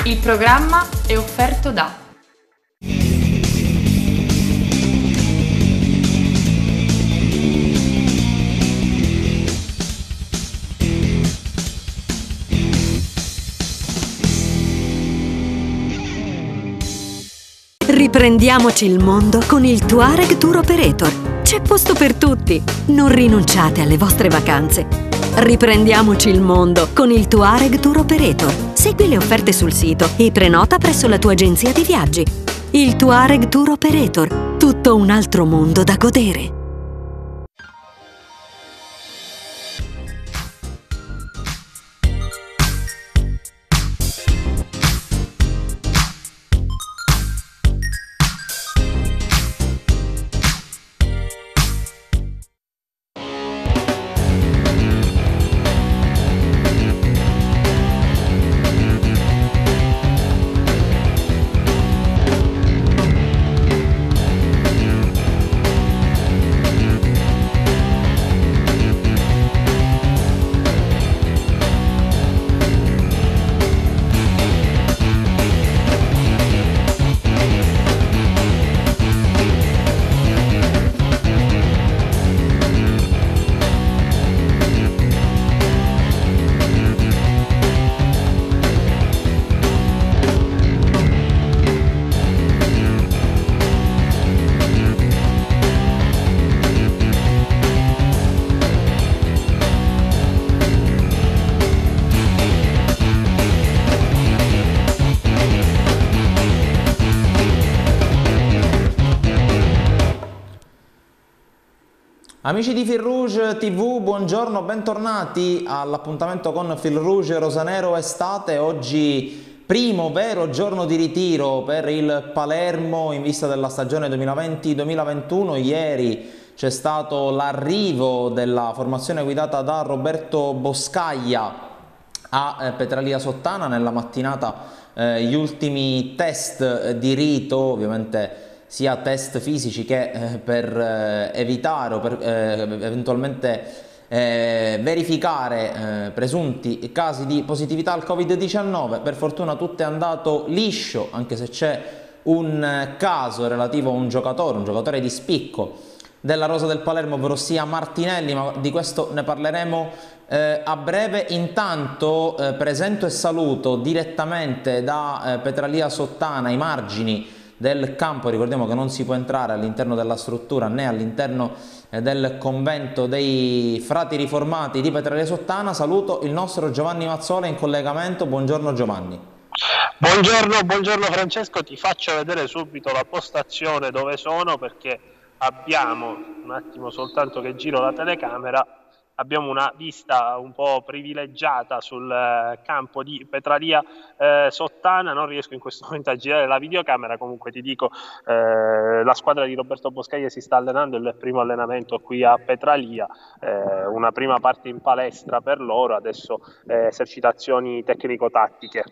Il programma è offerto da Riprendiamoci il mondo con il Touareg Tour Operator. C'è posto per tutti. Non rinunciate alle vostre vacanze. Riprendiamoci il mondo con il Touareg Tour Operator. Segui le offerte sul sito e prenota presso la tua agenzia di viaggi. Il Touareg Tour Operator. Tutto un altro mondo da godere. Amici di Fil Rouge TV, buongiorno, bentornati all'appuntamento con Fil Rouge Rosanero Estate. Oggi primo vero giorno di ritiro per il Palermo in vista della stagione 2020-2021. Ieri c'è stato l'arrivo della formazione guidata da Roberto Boscaglia a Petralia Sottana. Nella mattinata gli ultimi test di rito, ovviamente sia test fisici che per evitare o per eventualmente verificare presunti casi di positività al Covid-19. Per fortuna tutto è andato liscio, anche se c'è un caso relativo a un giocatore di spicco della rosa del Palermo, ovvero sia Martinelli, ma di questo ne parleremo a breve. Intanto presento e saluto direttamente da Petralia Sottana, ai margini del campo. Ricordiamo che non si può entrare all'interno della struttura né all'interno del convento dei frati riformati di Petralia Sottana. Saluto il nostro Giovanni Mazzola in collegamento. Buongiorno Giovanni. Buongiorno Francesco, ti faccio vedere subito la postazione dove sono, perché abbiamo, un attimo soltanto che giro la telecamera, abbiamo una vista un po' privilegiata sul campo di Petralia Sottana. Non riesco in questo momento a girare la videocamera, comunque ti dico, la squadra di Roberto Boscaglia si sta allenando, il primo allenamento qui a Petralia, una prima parte in palestra per loro, adesso esercitazioni tecnico-tattiche.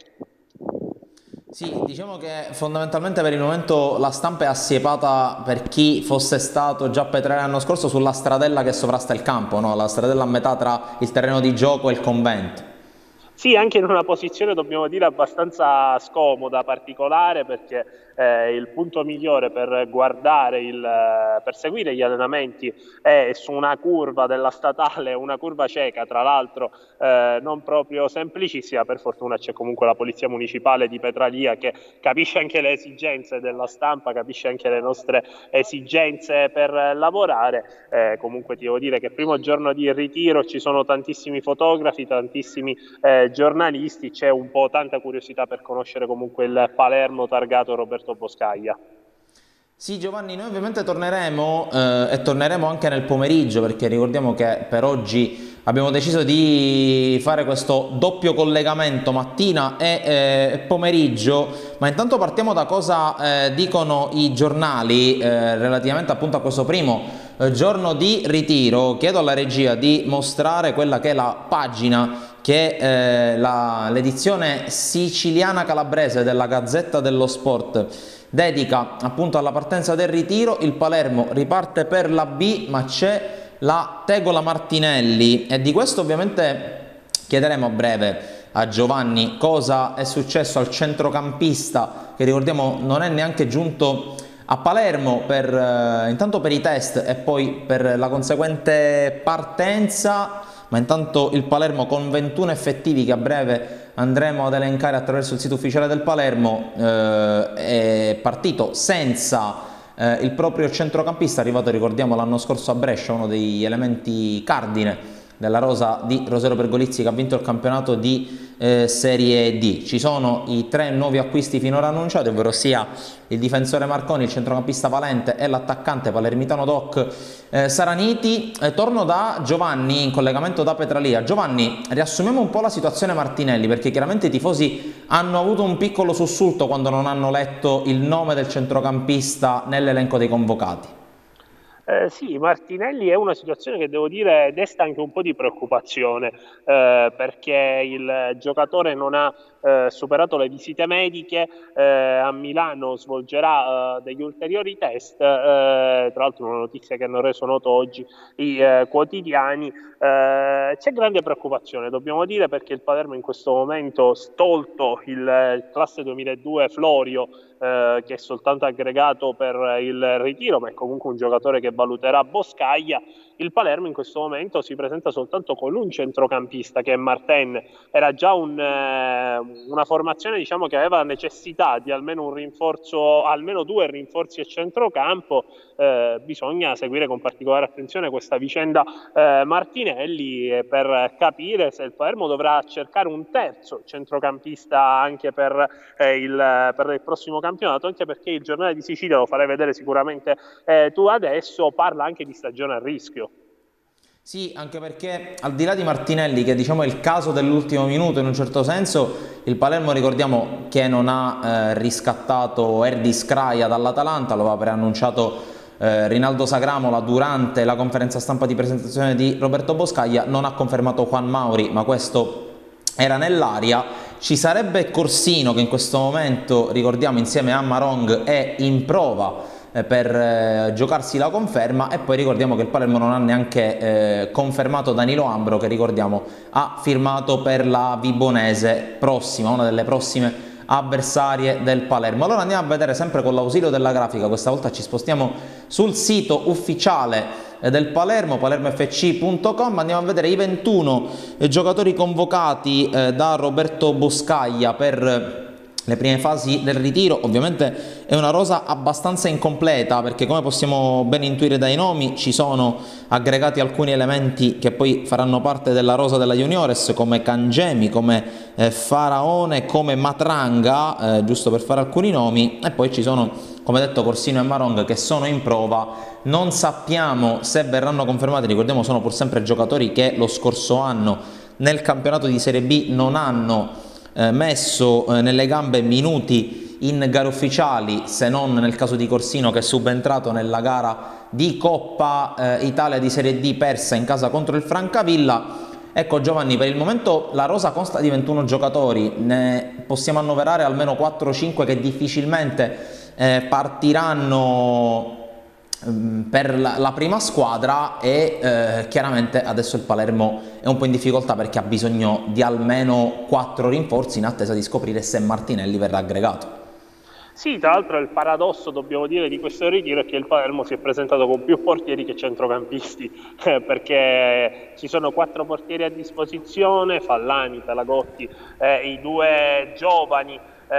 Sì, diciamo che fondamentalmente per il momento la stampa è assiepata, per chi fosse stato già a Petralia l'anno scorso, sulla stradella che sovrasta il campo, no? La stradella a metà tra il terreno di gioco e il convento. Sì, anche in una posizione, dobbiamo dire, abbastanza scomoda, particolare, perché il punto migliore per guardare, per seguire gli allenamenti è su una curva della statale, una curva cieca, tra l'altro non proprio semplicissima. Per fortuna c'è comunque la polizia municipale di Petralia che capisce anche le esigenze della stampa, capisce anche le nostre esigenze per lavorare. Comunque ti devo dire che primo giorno di ritiro, ci sono tantissimi fotografi, tantissimi giornalisti, c'è un po' tanta curiosità per conoscere comunque il Palermo targato Roberto Boscaglia. Sì Giovanni, noi ovviamente torneremo e torneremo anche nel pomeriggio, perché ricordiamo che per oggi abbiamo deciso di fare questo doppio collegamento mattina e pomeriggio, ma intanto partiamo da cosa dicono i giornali relativamente appunto a questo primo giorno di ritiro. Chiedo alla regia di mostrare quella che è la pagina che l'edizione siciliana calabrese della Gazzetta dello Sport dedica appunto alla partenza del ritiro. Il Palermo riparte per la B, ma c'è la tegola Martinelli, e di questo ovviamente chiederemo a breve a Giovanni cosa è successo al centrocampista che, ricordiamo, non è neanche giunto a Palermo intanto per i test e poi per la conseguente partenza, ma intanto il Palermo con 21 effettivi che a breve andremo ad elencare attraverso il sito ufficiale del Palermo, è partito senza il proprio centrocampista, arrivato, ricordiamo, l'anno scorso a Brescia, uno degli elementi cardine della rosa di Rosero Pergolizzi, che ha vinto il campionato di Serie D. Ci sono i 3 nuovi acquisti finora annunciati, ovvero sia il difensore Marconi, il centrocampista Valente e l'attaccante palermitano Doc Saraniti. Torno da Giovanni in collegamento da Petralia. Giovanni, riassumiamo un po' la situazione Martinelli, perché chiaramente i tifosi hanno avuto un piccolo sussulto quando non hanno letto il nome del centrocampista nell'elenco dei convocati. Sì, Martinelli è una situazione che devo dire desta anche un po' di preoccupazione, perché il giocatore non ha superato le visite mediche, a Milano svolgerà degli ulteriori test, tra l'altro una notizia che hanno reso noto oggi i quotidiani. C'è grande preoccupazione, dobbiamo dire, perché il Palermo in questo momento, stolto il classe 2002 Florio, che è soltanto aggregato per il ritiro, ma è comunque un giocatore che valuterà Boscaglia. Il Palermo in questo momento si presenta soltanto con un centrocampista, che è Martin. Era già una formazione, diciamo, che aveva necessità di almeno un rinforzo, almeno 2 rinforzi a centrocampo. Bisogna seguire con particolare attenzione questa vicenda Martinelli, per capire se il Palermo dovrà cercare un terzo centrocampista anche per il prossimo campionato, anche perché il Giornale di Sicilia, lo farei vedere sicuramente tu adesso, parla anche di stagione a rischio. Sì, anche perché al di là di Martinelli, che diciamo è il caso dell'ultimo minuto in un certo senso, il Palermo, ricordiamo, che non ha riscattato Erdi Scraia dall'Atalanta, lo aveva preannunciato Rinaldo Sagramola durante la conferenza stampa di presentazione di Roberto Boscaglia, non ha confermato Juan Mauri, ma questo era nell'aria. Ci sarebbe Corsino, che in questo momento, ricordiamo, insieme a Marong è in prova per giocarsi la conferma, e poi ricordiamo che il Palermo non ha neanche confermato Danilo Ambro, che ricordiamo ha firmato per la Vibonese prossima, una delle prossime avversarie del Palermo. Allora andiamo a vedere, sempre con l'ausilio della grafica, questa volta ci spostiamo sul sito ufficiale del Palermo, palermofc.com, andiamo a vedere i 21 giocatori convocati da Roberto Boscaglia per le prime fasi del ritiro. Ovviamente è una rosa abbastanza incompleta, perché come possiamo ben intuire dai nomi ci sono aggregati alcuni elementi che poi faranno parte della rosa della Juniores, come Cangemi, come Faraone, come Matranga, giusto per fare alcuni nomi, e poi ci sono, come detto, Corsino e Marong, che sono in prova. Non sappiamo se verranno confermati, ricordiamo sono pur sempre giocatori che lo scorso anno nel campionato di Serie B non hanno messo nelle gambe minuti in gare ufficiali, se non nel caso di Corsino, che è subentrato nella gara di Coppa Italia di Serie D persa in casa contro il Francavilla. Ecco Giovanni, per il momento la rosa consta di 21 giocatori, ne possiamo annoverare almeno 4-5 che difficilmente partiranno per la prima squadra, e chiaramente adesso il Palermo è un po' in difficoltà perché ha bisogno di almeno 4 rinforzi in attesa di scoprire se Martinelli verrà aggregato. Sì, tra l'altro il paradosso, dobbiamo dire, di questo ritiro è che il Palermo si è presentato con più portieri che centrocampisti, perché ci sono 4 portieri a disposizione: Fallani, Pelagotti, i due giovani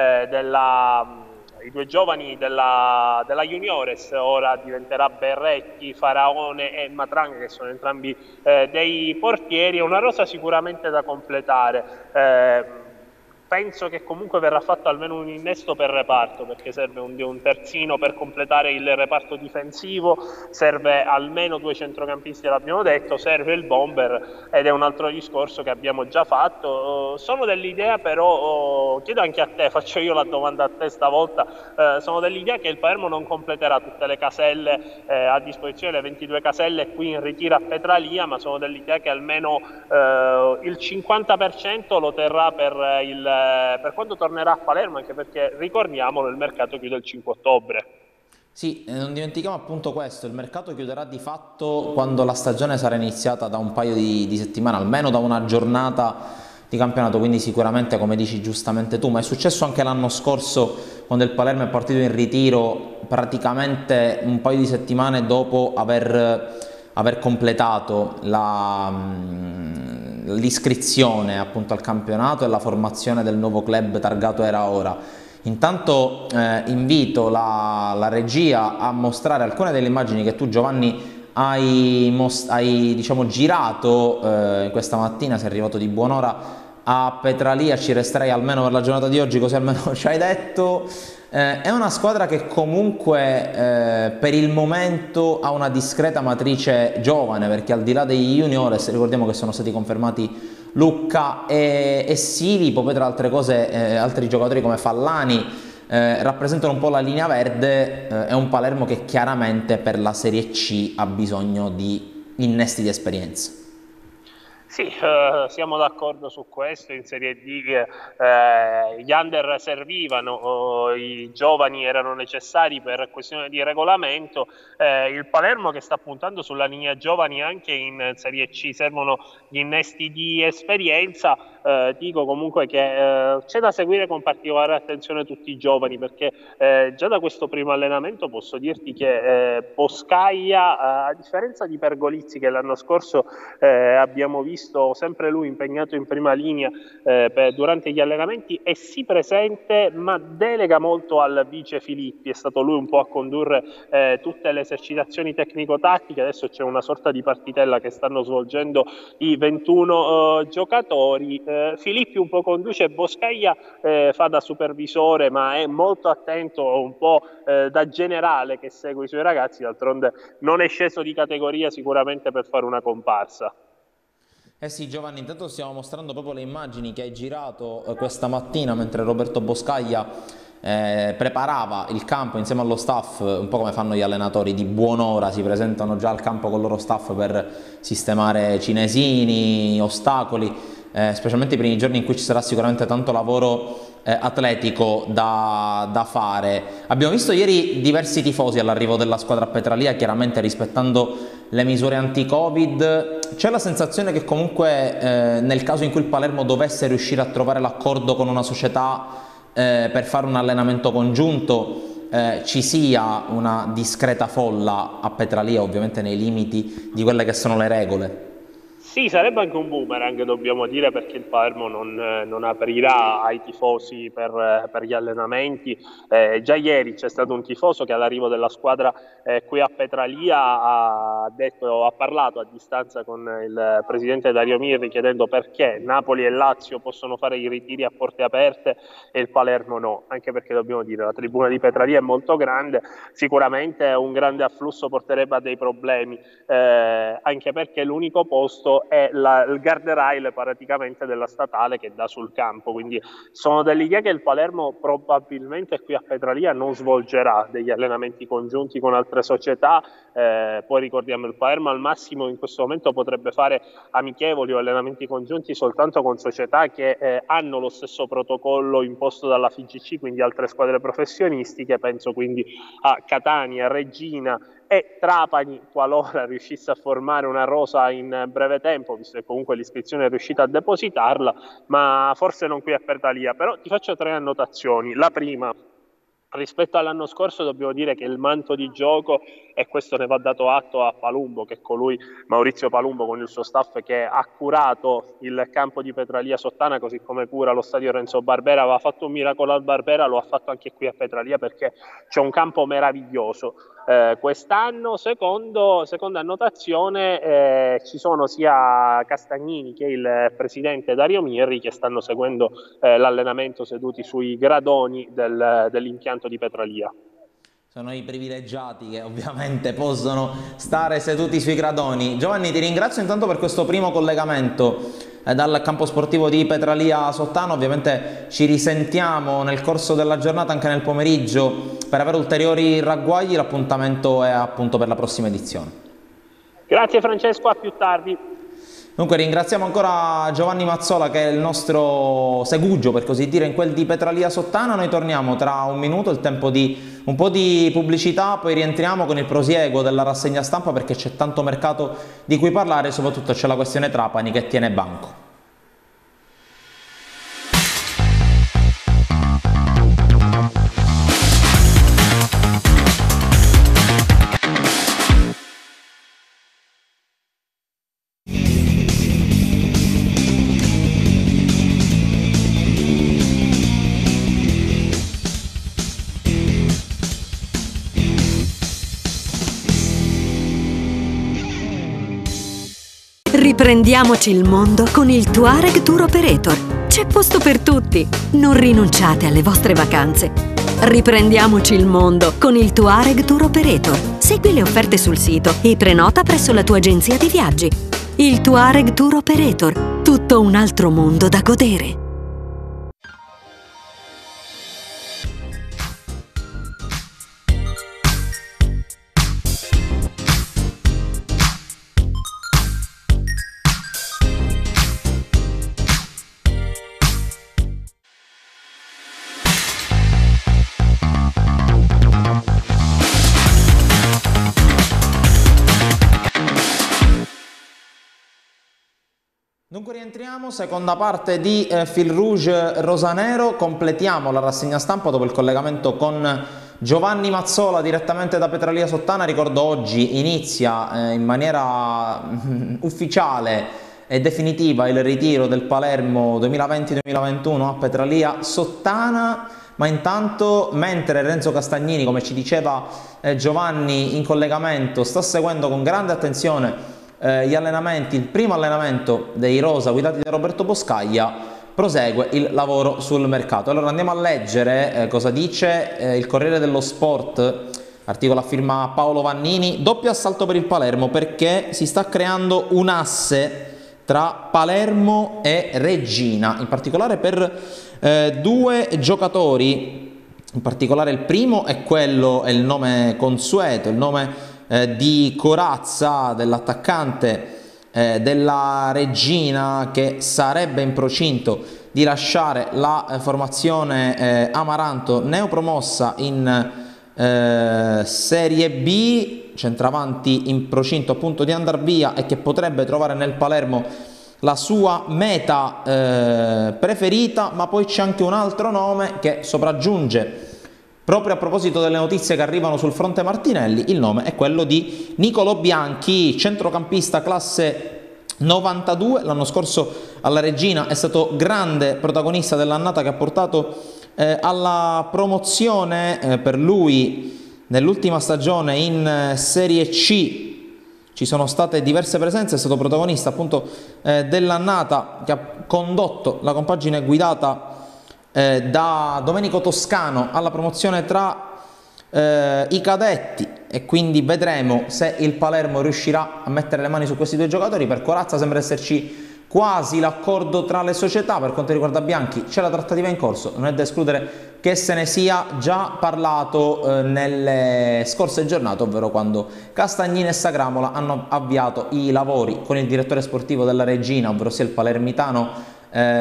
della Juniores, ora diventerà Berretti, Faraone e Matranga, che sono entrambi dei portieri. È una rosa sicuramente da completare. Penso che comunque verrà fatto almeno un innesto per reparto, perché serve un terzino per completare il reparto difensivo, serve almeno 2 centrocampisti, l'abbiamo detto, serve il bomber, ed è un altro discorso che abbiamo già fatto. Sono dell'idea, però chiedo anche a te, faccio io la domanda a te stavolta, sono dell'idea che il Palermo non completerà tutte le caselle a disposizione, le 22 caselle qui in ritiro a Petralia, ma sono dell'idea che almeno il 50% lo terrà per quando tornerà a Palermo, anche perché, ricordiamolo, il mercato chiude il 5 ottobre. Sì, non dimentichiamo appunto questo, il mercato chiuderà di fatto quando la stagione sarà iniziata da un paio di settimane, almeno da una giornata di campionato, quindi sicuramente, come dici giustamente tu, ma è successo anche l'anno scorso quando il Palermo è partito in ritiro praticamente un paio di settimane dopo aver completato l'iscrizione appunto al campionato e la formazione del nuovo club targato Era Ora. Intanto invito la regia a mostrare alcune delle immagini che tu, Giovanni, hai diciamo girato questa mattina. Sei arrivato di buon'ora a Petralia, ci resterei almeno per la giornata di oggi, così almeno ci hai detto. È una squadra che comunque per il momento ha una discreta matrice giovane, perché al di là dei juniores ricordiamo che sono stati confermati Lucca e Silipo, poi tra altre cose altri giocatori come Fallani rappresentano un po' la linea verde. È un Palermo che chiaramente per la Serie C ha bisogno di innesti di esperienza. Sì, siamo d'accordo su questo. In Serie D gli under servivano, i giovani erano necessari per questione di regolamento. Il Palermo che sta puntando sulla linea giovani anche in Serie C, servono gli innesti di esperienza. Dico comunque che c'è da seguire con particolare attenzione tutti i giovani, perché già da questo primo allenamento posso dirti che Boscaia, a differenza di Pergolizzi che l'anno scorso abbiamo visto sempre lui impegnato in prima linea durante gli allenamenti, è sì presente ma delega molto al vice Filippi. È stato lui un po' a condurre tutte le esercitazioni tecnico-tattiche. Adesso c'è una sorta di partitella che stanno svolgendo i 21 giocatori. Filippi un po' conduce, Boscaia fa da supervisore, ma è molto attento, un po' da generale che segue i suoi ragazzi. D'altronde non è sceso di categoria sicuramente per fare una comparsa. Eh sì, Giovanni, intanto stiamo mostrando proprio le immagini che hai girato questa mattina mentre Roberto Boscaia preparava il campo insieme allo staff, un po' come fanno gli allenatori di buon'ora, si presentano già al campo con il loro staff per sistemare cinesini, ostacoli, specialmente i primi giorni in cui ci sarà sicuramente tanto lavoro atletico da fare. Abbiamo visto ieri diversi tifosi all'arrivo della squadra a Petralia, chiaramente rispettando le misure anti-Covid. C'è la sensazione che comunque nel caso in cui il Palermo dovesse riuscire a trovare l'accordo con una società per fare un allenamento congiunto, ci sia una discreta folla a Petralia, ovviamente nei limiti di quelle che sono le regole. Sì, sarebbe anche un boomerang, dobbiamo dire, perché il Palermo non aprirà ai tifosi per gli allenamenti. Già ieri c'è stato un tifoso che all'arrivo della squadra qui a Petralia ha parlato a distanza con il presidente Dario Mirri chiedendo perché Napoli e Lazio possono fare i ritiri a porte aperte e il Palermo no, anche perché dobbiamo dire la tribuna di Petralia è molto grande, sicuramente un grande afflusso porterebbe a dei problemi, anche perché l'unico posto è il guardrail praticamente della statale che dà sul campo, quindi sono dell'idea che il Palermo probabilmente qui a Petralia non svolgerà degli allenamenti congiunti con altre società. Poi ricordiamo, il Palermo al massimo in questo momento potrebbe fare amichevoli o allenamenti congiunti soltanto con società che hanno lo stesso protocollo imposto dalla FIGC, quindi altre squadre professionistiche. Penso quindi a Catania, Reggina e Trapani, qualora riuscisse a formare una rosa in breve tempo, visto che comunque l'iscrizione è riuscita a depositarla, ma forse non qui a Petralia. Però ti faccio 3 annotazioni. La prima: rispetto all'anno scorso dobbiamo dire che il manto di gioco, e questo ne va dato atto a Palumbo, che è colui, Maurizio Palumbo con il suo staff, che ha curato il campo di Petralia Sottana così come cura lo stadio Renzo Barbera. Aveva fatto un miracolo al Barbera, lo ha fatto anche qui a Petralia, perché c'è un campo meraviglioso quest'anno. Seconda annotazione, ci sono sia Castagnini che il presidente Dario Mirri che stanno seguendo l'allenamento seduti sui gradoni dell'impianto di Petralia. Sono i privilegiati che ovviamente possono stare seduti sui gradoni. Giovanni, ti ringrazio intanto per questo primo collegamento dal campo sportivo di Petralia Sottano. Ovviamente ci risentiamo nel corso della giornata, anche nel pomeriggio, per avere ulteriori ragguagli. L'appuntamento è appunto per la prossima edizione. Grazie Francesco, a più tardi. Dunque ringraziamo ancora Giovanni Mazzola, che è il nostro segugio, per così dire, in quel di Petralia Sottana. Noi torniamo tra un minuto, il tempo di un po' di pubblicità, poi rientriamo con il prosieguo della rassegna stampa, perché c'è tanto mercato di cui parlare e soprattutto c'è la questione Trapani che tiene banco. Riprendiamoci il mondo con il Touareg Tour Operator. C'è posto per tutti. Non rinunciate alle vostre vacanze. Riprendiamoci il mondo con il Touareg Tour Operator. Segui le offerte sul sito e prenota presso la tua agenzia di viaggi. Il Touareg Tour Operator. Tutto un altro mondo da godere. Dunque rientriamo, seconda parte di Fil Rouge Rosanero, completiamo la rassegna stampa dopo il collegamento con Giovanni Mazzola direttamente da Petralia Sottana. Ricordo oggi inizia in maniera ufficiale e definitiva il ritiro del Palermo 2020-2021 a Petralia Sottana, ma intanto mentre Renzo Castagnini, come ci diceva Giovanni in collegamento, sta seguendo con grande attenzione gli allenamenti, il primo allenamento dei Rosa guidati da Roberto Boscaglia, prosegue il lavoro sul mercato. Allora andiamo a leggere cosa dice il Corriere dello Sport, articolo a firma Paolo Vannini. Doppio assalto per il Palermo perché si sta creando un asse tra Palermo e Reggina, in particolare per due giocatori. In particolare il primo è il nome consueto, il nome di Corazza, dell'attaccante della Reggina, che sarebbe in procinto di lasciare la formazione Amaranto, neopromossa in Serie B, centravanti in procinto appunto di andar via e che potrebbe trovare nel Palermo la sua meta preferita. Ma poi c'è anche un altro nome che sopraggiunge proprio a proposito delle notizie che arrivano sul fronte Martinelli. Il nome è quello di Nicolo Bianchi, centrocampista classe 92, l'anno scorso alla Reggina è stato grande protagonista dell'annata che ha portato alla promozione. Per lui nell'ultima stagione in Serie C ci sono state diverse presenze, è stato protagonista appunto dell'annata che ha condotto la compagine guidata da Domenico Toscano alla promozione tra i cadetti, e quindi vedremo se il Palermo riuscirà a mettere le mani su questi due giocatori. Per Corazza sembra esserci quasi l'accordo tra le società. Per quanto riguarda Bianchi c'è la trattativa in corso, non è da escludere che se ne sia già parlato nelle scorse giornate, ovvero quando Castagnini e Sagramola hanno avviato i lavori con il direttore sportivo della Reggina, ovvero sia il palermitano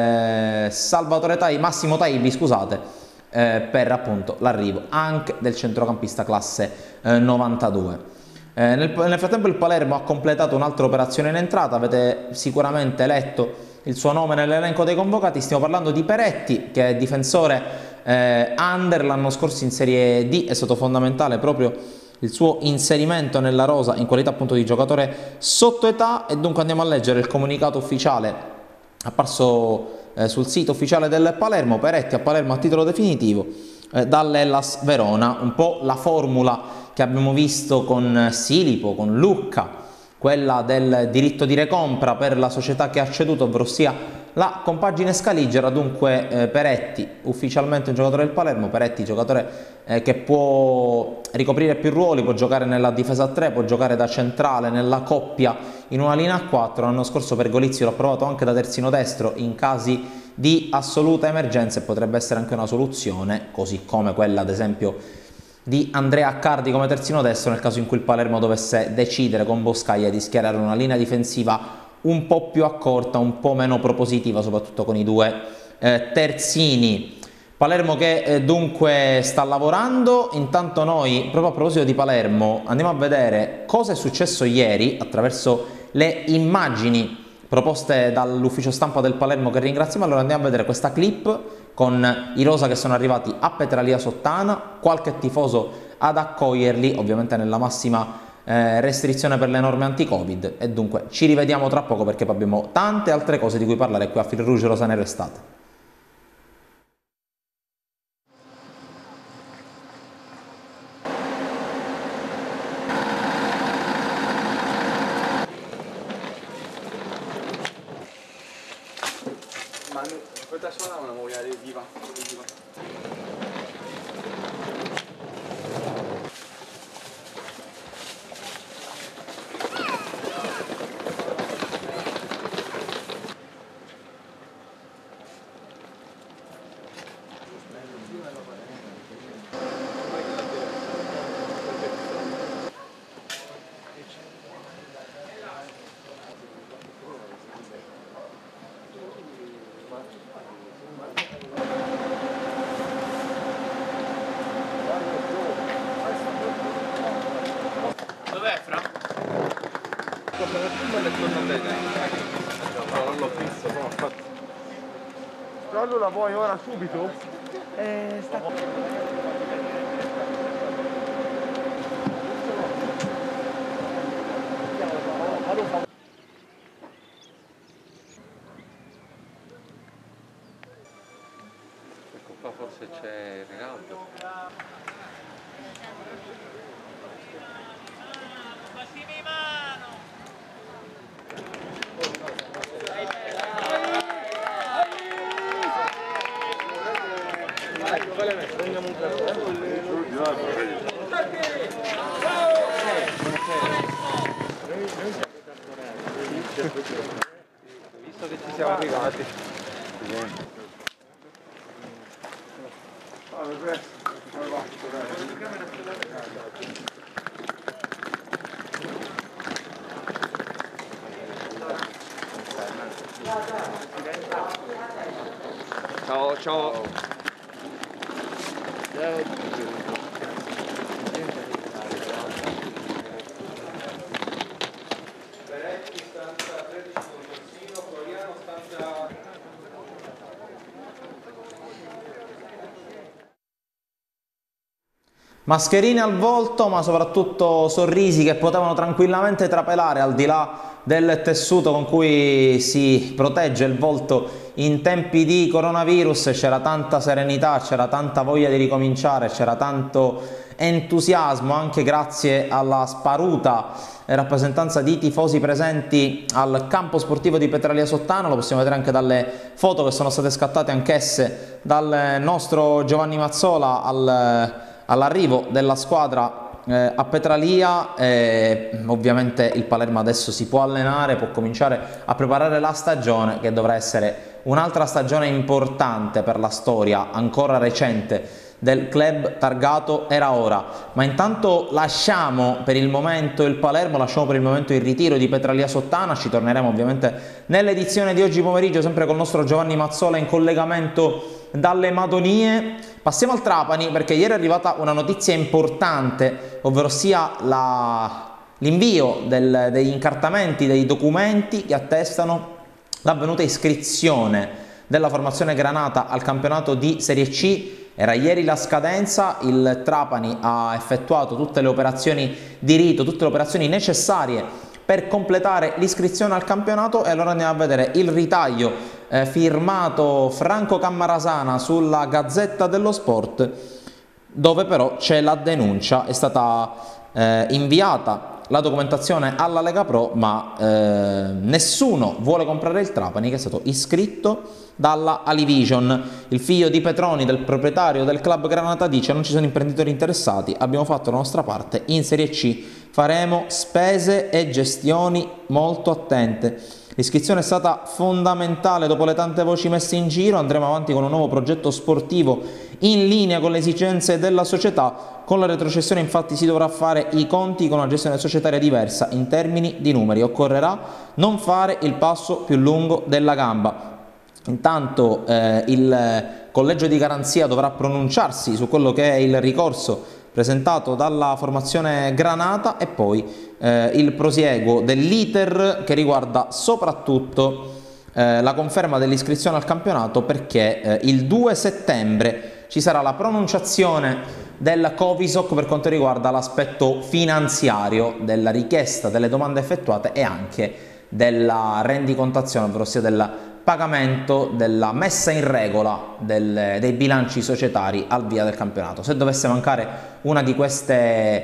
Massimo Taibi, scusate, per appunto l'arrivo anche del centrocampista classe 92. Nel frattempo il Palermo ha completato un'altra operazione in entrata, avete sicuramente letto il suo nome nell'elenco dei convocati. Stiamo parlando di Peretti, che è difensore under, l'anno scorso in Serie D è stato fondamentale proprio il suo inserimento nella rosa in qualità appunto di giocatore sotto età. E dunque andiamo a leggere il comunicato ufficiale apparso sul sito ufficiale del Palermo. Peretti a Palermo a titolo definitivo dall'Hellas Verona, un po' la formula che abbiamo visto con Silipo, con Lucca, quella del diritto di recompra per la società che ha ceduto, ovvero sia la compagine Scaligera. Dunque Peretti ufficialmente un giocatore del Palermo. Peretti giocatore che può ricoprire più ruoli, può giocare nella difesa a 3, può giocare da centrale nella coppia in una linea a 4. L'anno scorso per Golizzi l'ha provato anche da terzino destro in casi di assoluta emergenza e potrebbe essere anche una soluzione, così come quella ad esempio di Andrea Accardi come terzino destro nel caso in cui il Palermo dovesse decidere con Boscaglia di schierare una linea difensiva un po' più accorta, un po' meno propositiva, soprattutto con i due terzini. Palermo che dunque sta lavorando. Intanto noi, proprio a proposito di Palermo, andiamo a vedere cosa è successo ieri attraverso le immagini proposte dall'ufficio stampa del Palermo, che ringraziamo. Allora andiamo a vedere questa clip con i rosa che sono arrivati a Petralia Sottana, qualche tifoso ad accoglierli, ovviamente nella massima restrizione per le norme anti-Covid, e dunque ci rivediamo tra poco perché poi abbiamo tante altre cose di cui parlare qui a Fil Rouge Rosanero Estate. Ma questa sola una moglie di diva. Dov'è Fra? Non l'ho visto, però allora vuoi ora subito? Ecco qua forse c'è Rinaldo. Visto che ci siamo arrivati. Ciao, ciao. Mascherine al volto, ma soprattutto sorrisi che potevano tranquillamente trapelare al di là del tessuto con cui si protegge il volto in tempi di coronavirus. C'era tanta serenità, c'era tanta voglia di ricominciare, c'era tanto entusiasmo anche grazie alla sparuta rappresentanza di tifosi presenti al campo sportivo di Petralia Sottano. Lo possiamo vedere anche dalle foto che sono state scattate anch'esse dal nostro Giovanni Mazzola all'arrivo della squadra a Petralia. Ovviamente il Palermo adesso si può allenare, può cominciare a preparare la stagione, che dovrà essere un'altra stagione importante per la storia ancora recente del club targato Era Ora. Ma intanto lasciamo per il momento il Palermo, lasciamo per il momento il ritiro di Petralia Sottana. Ci torneremo ovviamente nell'edizione di oggi pomeriggio, sempre con il nostro Giovanni Mazzola in collegamento dalle Madonie. Passiamo al Trapani, perché ieri è arrivata una notizia importante, ovvero sia l'invio degli incartamenti, dei documenti che attestano l'avvenuta iscrizione della formazione granata al campionato di Serie C. Era ieri la scadenza, il Trapani ha effettuato tutte le operazioni di rito, tutte le operazioni necessarie per completare l'iscrizione al campionato, e allora andiamo a vedere il ritaglio firmato Franco Cammarasana sulla Gazzetta dello Sport, dove però c'è la denuncia. È stata inviata la documentazione alla Lega Pro, ma nessuno vuole comprare il Trapani, che è stato iscritto dalla Alivision. Il figlio di Petroni, del proprietario del club Granata, dice: non ci sono imprenditori interessati, abbiamo fatto la nostra parte, in Serie C faremo spese e gestioni molto attente. L'iscrizione è stata fondamentale dopo le tante voci messe in giro. Andremo avanti con un nuovo progetto sportivo in linea con le esigenze della società. Con la retrocessione infatti si dovrà fare i conti con una gestione societaria diversa in termini di numeri. Occorrerà non fare il passo più lungo della gamba. Intanto il collegio di garanzia dovrà pronunciarsi su quello che è il ricorso presentato dalla formazione granata, e poi il prosieguo dell'iter che riguarda soprattutto la conferma dell'iscrizione al campionato, perché il 2 settembre ci sarà la pronunciazione del Covisoc per quanto riguarda l'aspetto finanziario della richiesta, delle domande effettuate e anche della rendicontazione, ovvero sia del pagamento, della messa in regola dei bilanci societari al via del campionato. Se dovesse mancare una di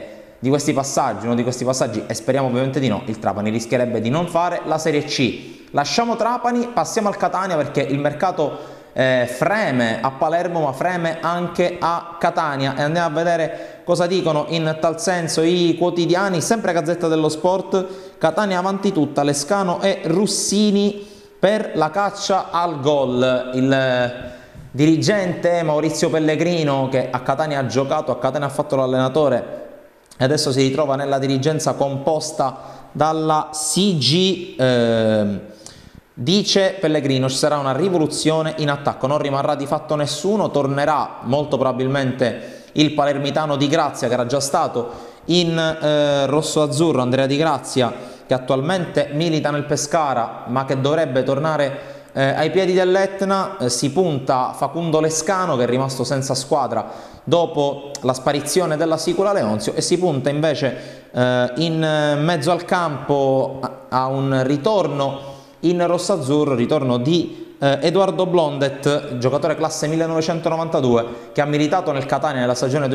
questi passaggi, uno di questi passaggi, e speriamo ovviamente di no, il Trapani rischierebbe di non fare la Serie C. Lasciamo Trapani, passiamo al Catania perché il mercato freme a Palermo ma freme anche a Catania e andiamo a vedere cosa dicono in tal senso i quotidiani. Sempre Gazzetta dello Sport, Catania avanti tutta, Lescano e Russini per la caccia al gol. Il dirigente Maurizio Pellegrino, che a Catania ha giocato, a Catania ha fatto l'allenatore e adesso si ritrova nella dirigenza composta dalla CG, dice Pellegrino: ci sarà una rivoluzione in attacco, non rimarrà di fatto nessuno, tornerà molto probabilmente il palermitano Di Grazia, che era già stato in rosso-azzurro, Andrea Di Grazia, che attualmente milita nel Pescara ma che dovrebbe tornare ai piedi dell'Etna. Si punta Facundo Lescano, che è rimasto senza squadra dopo la sparizione della Sicula Leonzio, e si punta invece in mezzo al campo a un ritorno in rosso-azzurro, ritorno di Edoardo Blondet, giocatore classe 1992 che ha militato nel Catania nella stagione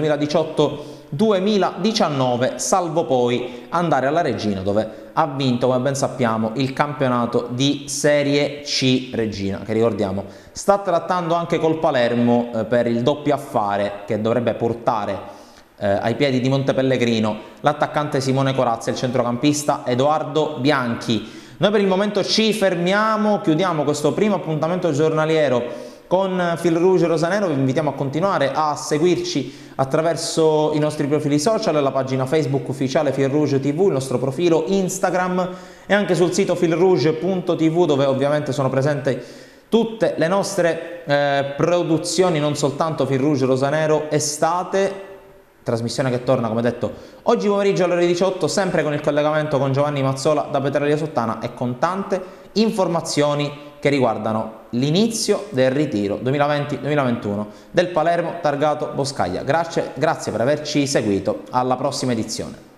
2018-2019, salvo poi andare alla Reggina, dove ha vinto, come ben sappiamo, il campionato di Serie C. Reggina, che ricordiamo sta trattando anche col Palermo per il doppio affare che dovrebbe portare ai piedi di Montepellegrino l'attaccante Simone Corazza e il centrocampista Edoardo Bianchi. Noi per il momento ci fermiamo, chiudiamo questo primo appuntamento giornaliero con Fil Rouge Rosanero. Vi invitiamo a continuare a seguirci attraverso i nostri profili social, la pagina Facebook ufficiale Fil Rouge TV, il nostro profilo Instagram e anche sul sito filrouge.tv, dove ovviamente sono presenti tutte le nostre produzioni, non soltanto Fil Rouge Rosanero Estate, trasmissione che torna, come detto, oggi pomeriggio alle ore 18, sempre con il collegamento con Giovanni Mazzola da Petralia Sottana e con tante informazioni che riguardano l'inizio del ritiro 2020-2021 del Palermo Targato Boscaglia. Grazie per averci seguito, alla prossima edizione.